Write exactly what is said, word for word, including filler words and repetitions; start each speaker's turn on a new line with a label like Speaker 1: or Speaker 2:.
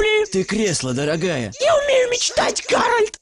Speaker 1: туфли.
Speaker 2: Ты кресло, дорогая.
Speaker 1: Я умею мечтать, Гарольд.